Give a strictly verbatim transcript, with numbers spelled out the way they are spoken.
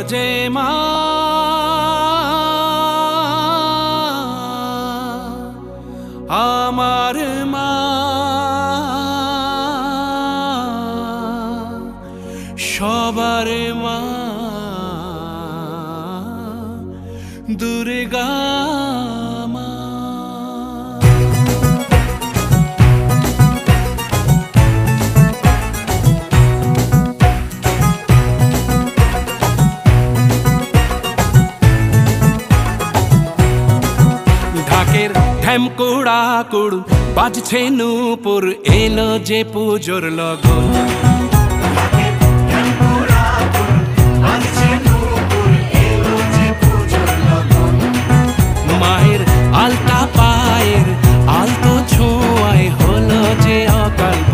যে মা আমার মা সবার মা দুর্গা মা। ঢাকের ঢ্যামকুড়া কুড় বাজছে নূপুর এলো যে পুজোর লগন। মায়ের আলতা পায়ের আলতো ছোঁয়ায় হলো যে অকাল